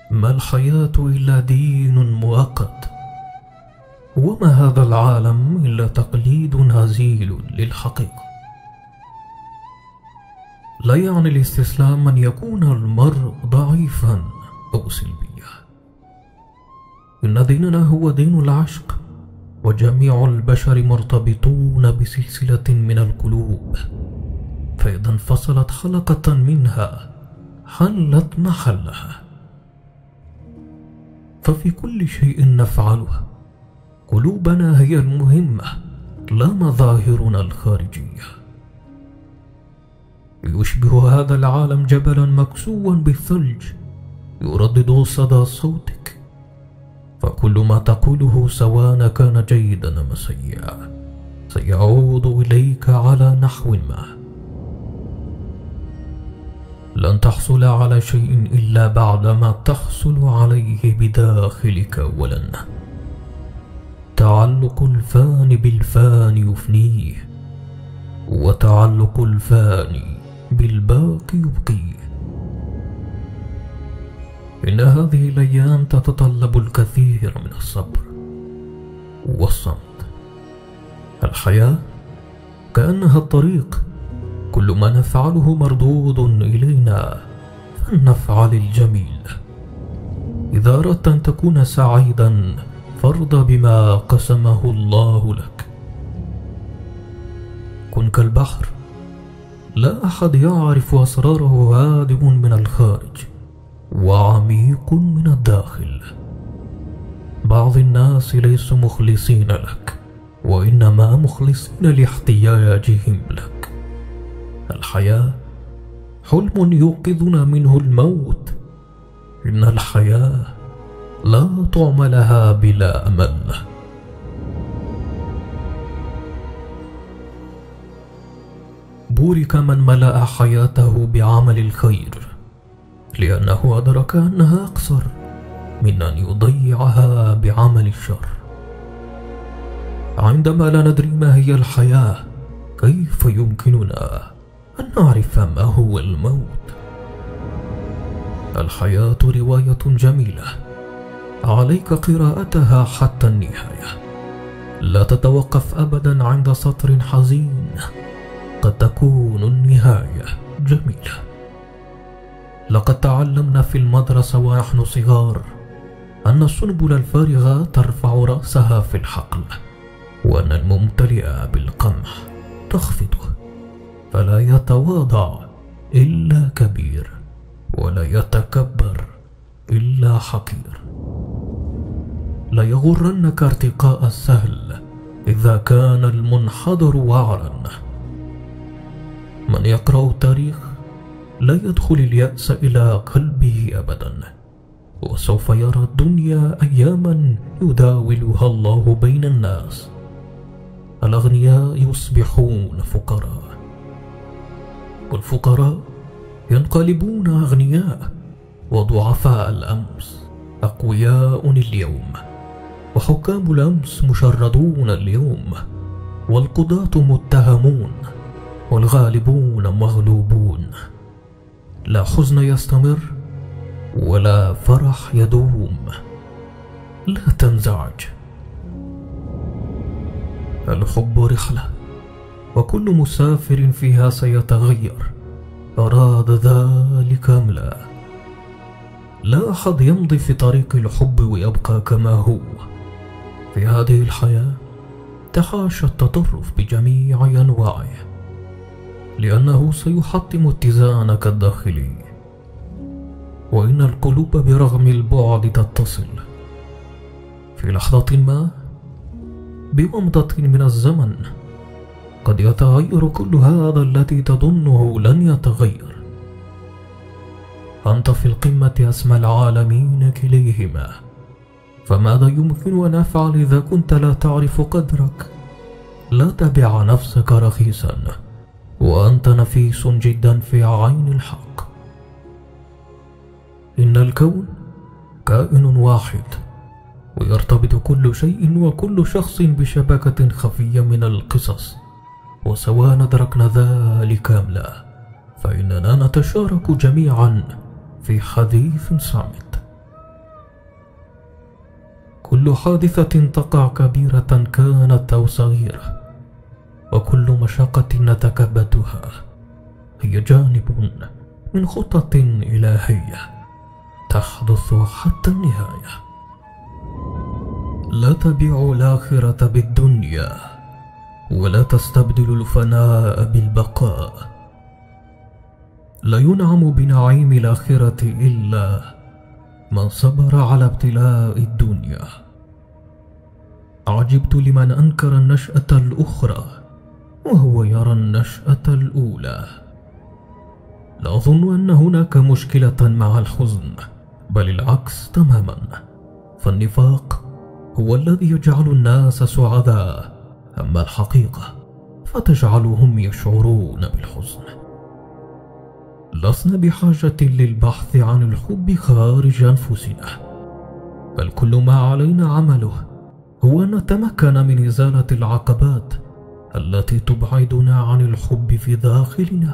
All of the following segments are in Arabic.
ما الحياة إلا دين مؤقت، وما هذا العالم إلا تقليد هزيل للحقيقة. لا يعني الاستسلام أن يكون المرء ضعيفا أو سلبيا. إن ديننا هو دين العشق، وجميع البشر مرتبطون بسلسلة من القلوب، فإذا انفصلت حلقة منها حلت محلها. ففي كل شيء نفعله قلوبنا هي المهمة، لا مظاهرنا الخارجية. يشبه هذا العالم جبلا مكسوا بالثلج يردد صدى صوتك، فكل ما تقوله سواء كان جيدا أم سيئا سيعود إليك على نحو ما. لن تحصل على شيء إلا بعدما تحصل عليه بداخلك أولا. تعلق الفان بالفان يفنيه، وتعلق الفاني بالباقي يبقيه. إن هذه الأيام تتطلب الكثير من الصبر والصمت. الحياة كأنها الطريق، كل ما نفعله مردود إلينا، فلنفعل الجميل. إذا أردت أن تكون سعيدا فارض بما قسمه الله لك. كن كالبحر، لا أحد يعرف أسراره هادئ من الخارج وعميق من الداخل. بعض الناس ليسوا مخلصين لك، وإنما مخلصين لاحتياجهم لك. الحياة حلم يوقظنا منه الموت. إن الحياة لا طعم لها بلا أمل. بورك من ملأ حياته بعمل الخير، لأنه أدرك أنها أقصر من أن يضيعها بعمل الشر. عندما لا ندري ما هي الحياة، كيف يمكننا أن نعرف ما هو الموت؟ الحياة رواية جميلة، عليك قراءتها حتى النهاية. لا تتوقف أبدا عند سطر حزين، قد تكون النهاية جميلة. لقد تعلمنا في المدرسة ونحن صغار أن السنبل الفارغة ترفع رأسها في الحقل، وأن الممتلئ بالقمح تخفضه، فلا يتواضع إلا كبير، ولا يتكبر إلا حقير. لا يغرنك ارتقاء السهل إذا كان المنحدر وعرا. من يقرأ التاريخ لا يدخل اليأس إلى قلبه أبدا، وسوف يرى الدنيا أياما يداولها الله بين الناس. الأغنياء يصبحون فقراء، والفقراء ينقلبون أغنياء، وضعفاء الأمس أقوياء اليوم، وحكام الأمس مشردون اليوم، والقضاة متهمون، والغالبون مغلوبون. لا حزن يستمر ولا فرح يدوم. لا تنزعج. الحب رحلة، وكل مسافر فيها سيتغير، أراد ذلك أم لا. لا أحد يمضي في طريق الحب ويبقى كما هو. في هذه الحياة تحاشى التطرف بجميع أنواعه، لأنه سيحطم اتزانك الداخلي. وإن القلوب برغم البعد تتصل. في لحظة ما، بومضة من الزمن، قد يتغير كل هذا الذي تظنه لن يتغير. أنت في القمة أسمى العالمين كليهما، فماذا يمكن أن أفعل إذا كنت لا تعرف قدرك؟ لا تبع نفسك رخيصا، وأنت نفيس جدا في عين الحق. إن الكون كائن واحد، ويرتبط كل شيء وكل شخص بشبكة خفية من القصص، وسواء أدركنا ذلك أم لا، فإننا نتشارك جميعا في حديث صامت. كل حادثة تقع كبيرة كانت أو صغيرة، وكل مشقة نتكبدها هي جانب من خطط إلهية تحدث حتى النهاية. لا تبيع الآخرة بالدنيا، ولا تستبدل الفناء بالبقاء. لا ينعم بنعيم الآخرة إلا من صبر على ابتلاء الدنيا. عجبت لمن أنكر النشأة الأخرى وهو يرى النشأة الأولى. لا أظن أن هناك مشكلة مع الحزن، بل العكس تماما، فالنفاق هو الذي يجعل الناس سعداء، أما الحقيقة فتجعلهم يشعرون بالحزن. لسنا بحاجة للبحث عن الحب خارج أنفسنا، بل كل ما علينا عمله هو أن نتمكن من إزالة العقبات التي تبعدنا عن الحب في داخلنا.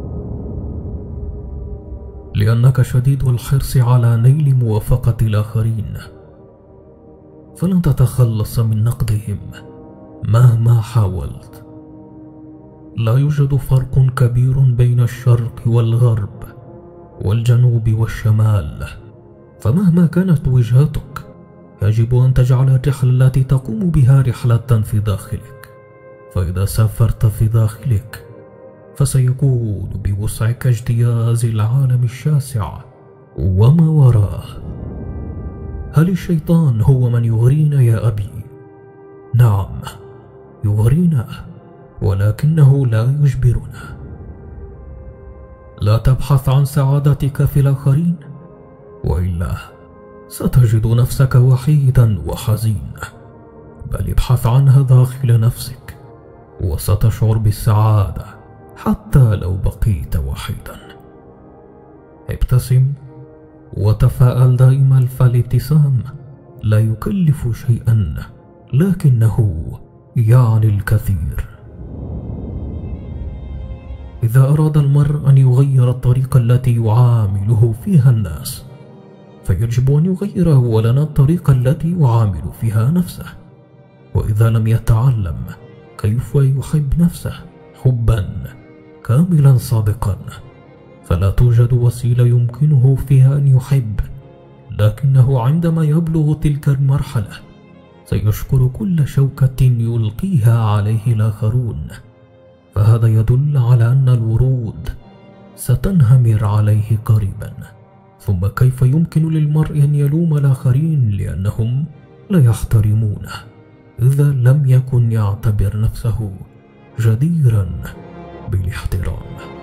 لأنك شديد الحرص على نيل موافقة الآخرين، فلن تتخلص من نقدهم مهما حاولت. لا يوجد فرق كبير بين الشرق والغرب والجنوب والشمال، فمهما كانت وجهتك يجب أن تجعل الرحلة التي تقوم بها رحلة في داخلك. فإذا سافرت في داخلك فسيكون بوسعك اجتياز العالم الشاسع وما وراه. هل الشيطان هو من يغرينا يا أبي؟ نعم، يغرينا، ولكنه لا يجبرنا. لا تبحث عن سعادتك في الآخرين، وإلا ستجد نفسك وحيدا وحزينا، بل ابحث عنها داخل نفسك وستشعر بالسعادة حتى لو بقيت وحيدا. ابتسم وتفاءل دائما، فالابتسام لا يكلف شيئا لكنه يعني الكثير. إذا أراد المرء أن يغير الطريقة التي يعامله فيها الناس، فيجب أن يغير أولا الطريقة التي يعامل فيها نفسه. وإذا لم يتعلم كيف يحب نفسه حبا كاملا صادقا، فلا توجد وسيلة يمكنه فيها أن يحب، لكنه عندما يبلغ تلك المرحلة سيشكر كل شوكة يلقيها عليه الآخرون، فهذا يدل على أن الورود ستنهمر عليه قريبا. ثم كيف يمكن للمرء أن يلوم الآخرين لأنهم لا يحترمونه إذا لم يكن يعتبر نفسه جديرا بالاحترام؟